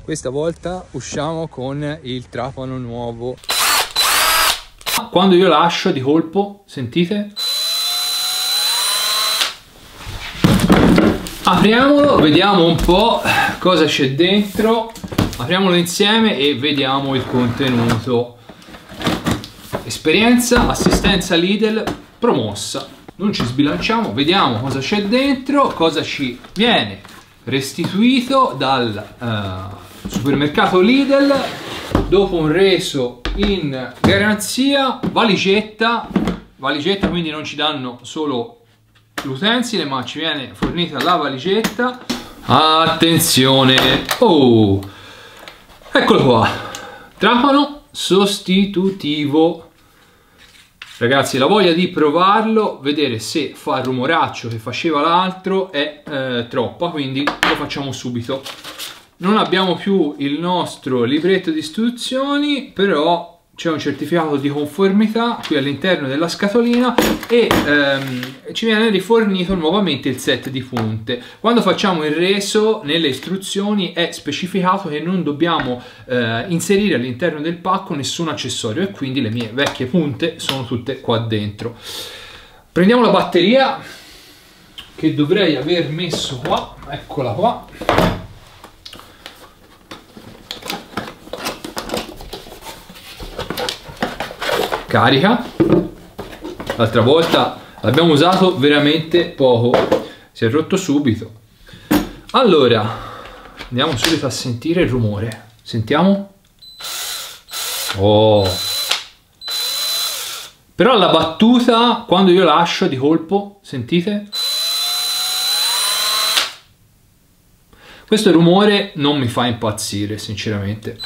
Questa volta usciamo con il trapano nuovo. Quando io lascio di colpo, sentite? Apriamolo, vediamo un po' cosa c'è dentro. Apriamolo insieme e vediamo il contenuto. Esperienza, assistenza Lidl promossa. Non ci sbilanciamo, vediamo cosa c'è dentro, cosa ci viene restituito dal supermercato Lidl dopo un reso in garanzia. Valigetta, quindi non ci danno solo l'utensile ma ci viene fornita la valigetta. Attenzione, oh, eccolo qua, trapano sostitutivo. Ragazzi, la voglia di provarlo, vedere se fa il rumoraccio che faceva l'altro è troppa, quindi lo facciamo subito. Non abbiamo più il nostro libretto di istruzioni, però c'è un certificato di conformità qui all'interno della scatolina e ci viene rifornito nuovamente il set di punte. Quando facciamo il reso, nelle istruzioni è specificato che non dobbiamo inserire all'interno del pacco nessun accessorio e quindi le mie vecchie punte sono tutte qua dentro. Prendiamo la batteria che dovrei aver messo qua, eccola qua. Carica. L'altra volta l'abbiamo usato veramente poco, si è rotto subito. Allora andiamo subito a sentire il rumore. Sentiamo. Oh, però la battuta quando io lascio di colpo, sentite? Questo rumore non mi fa impazzire sinceramente.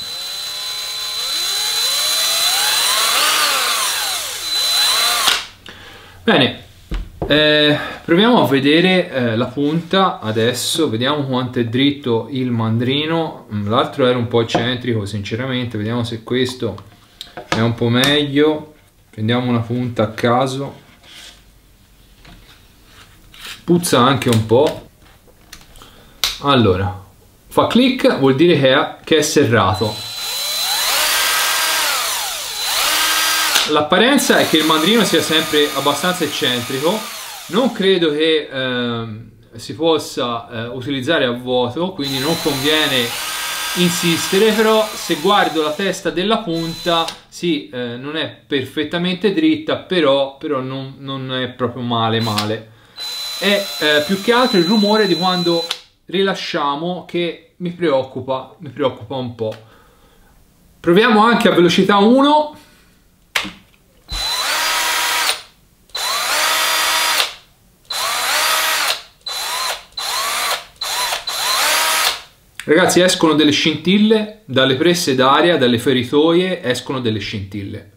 Bene, proviamo a vedere la punta adesso, vediamo quanto è dritto il mandrino. L'altro era un po' eccentrico sinceramente, vediamo se questo è un po' meglio. Prendiamo una punta a caso, puzza anche un po'. Allora, fa click, vuol dire che è serrato. L'apparenza è che il mandrino sia sempre abbastanza eccentrico, non credo che si possa utilizzare a vuoto, quindi non conviene insistere, però se guardo la testa della punta, sì, non è perfettamente dritta, però non è proprio male. È più che altro il rumore di quando rilasciamo che mi preoccupa un po'. Proviamo anche a velocità 1. Ragazzi, escono delle scintille, dalle presse d'aria, dalle feritoie escono delle scintille.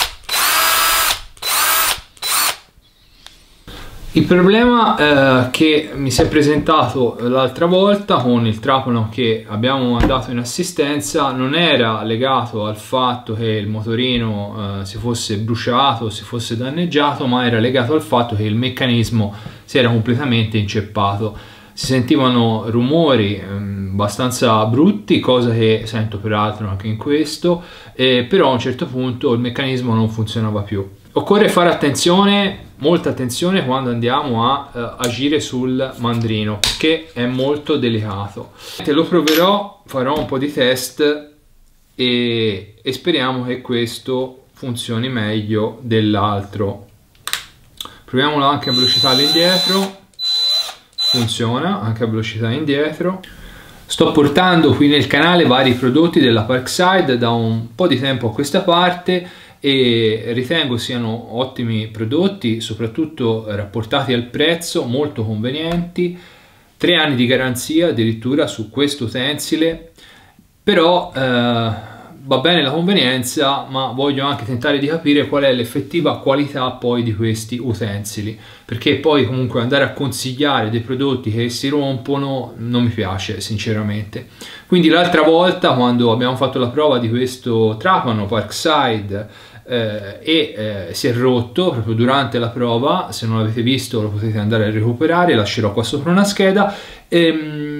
Il problema che mi si è presentato l'altra volta con il trapano che abbiamo mandato in assistenza non era legato al fatto che il motorino si fosse bruciato, si fosse danneggiato, ma era legato al fatto che il meccanismo si era completamente inceppato. Si sentivano rumori abbastanza brutti, cosa che sento peraltro anche in questo, però a un certo punto il meccanismo non funzionava più. Occorre fare attenzione, molta attenzione quando andiamo a agire sul mandrino, che è molto delicato. Lo proverò, farò un po' di test e speriamo che questo funzioni meglio dell'altro. Proviamolo anche a velocità all'indietro. Funziona anche a velocità indietro. Sto portando qui nel canale vari prodotti della Parkside da un po' di tempo a questa parte e ritengo siano ottimi prodotti, soprattutto rapportati al prezzo, molto convenienti. 3 anni di garanzia addirittura su questo utensile, però va bene la convenienza, ma voglio anche tentare di capire qual è l'effettiva qualità poi di questi utensili, perché poi comunque andare a consigliare dei prodotti che si rompono non mi piace sinceramente. Quindi l'altra volta, quando abbiamo fatto la prova di questo trapano Parkside si è rotto proprio durante la prova, se non l'avete visto lo potete andare a recuperare, lascerò qua sopra una scheda.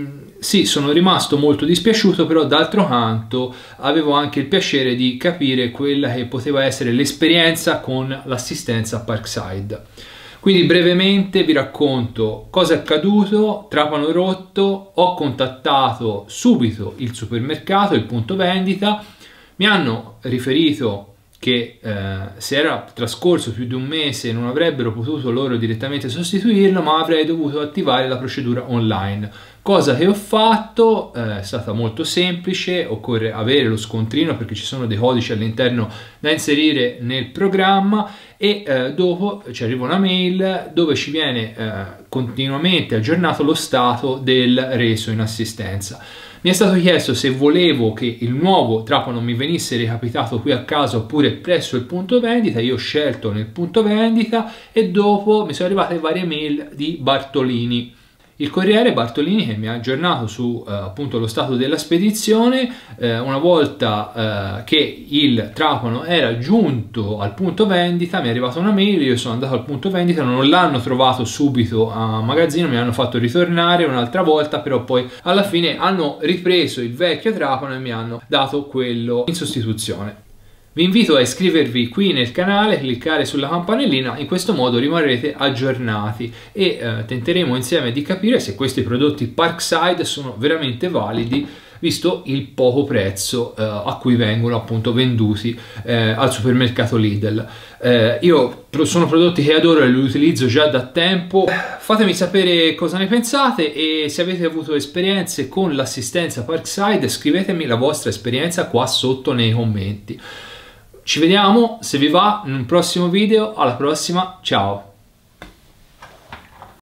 sì, sono rimasto molto dispiaciuto, però d'altro canto avevo anche il piacere di capire quella che poteva essere l'esperienza con l'assistenza a Parkside. Quindi brevemente vi racconto cosa è accaduto: trapano rotto, ho contattato subito il supermercato, il punto vendita, mi hanno riferito che se era trascorso più di un mese non avrebbero potuto loro direttamente sostituirlo, ma avrei dovuto attivare la procedura online, cosa che ho fatto. È stata molto semplice, occorre avere lo scontrino perché ci sono dei codici all'interno da inserire nel programma e dopo ci arriva una mail dove ci viene continuamente aggiornato lo stato del reso in assistenza. Mi è stato chiesto se volevo che il nuovo trapano mi venisse recapitato qui a casa oppure presso il punto vendita. Io ho scelto nel punto vendita e dopo mi sono arrivate varie mail di Bartolini. Il corriere Bartolini che mi ha aggiornato su appunto lo stato della spedizione. Una volta che il trapano era giunto al punto vendita mi è arrivata una mail, io sono andato al punto vendita, non l'hanno trovato subito a magazzino, mi hanno fatto ritornare un'altra volta, però poi alla fine hanno ripreso il vecchio trapano e mi hanno dato quello in sostituzione. Vi invito a iscrivervi qui nel canale, cliccare sulla campanellina, in questo modo rimarrete aggiornati e tenteremo insieme di capire se questi prodotti Parkside sono veramente validi visto il poco prezzo a cui vengono appunto venduti al supermercato Lidl. Sono prodotti che adoro e li utilizzo già da tempo. Fatemi sapere cosa ne pensate e se avete avuto esperienze con l'assistenza Parkside scrivetemi la vostra esperienza qua sotto nei commenti. Ci vediamo, se vi va, in un prossimo video. Alla prossima, ciao!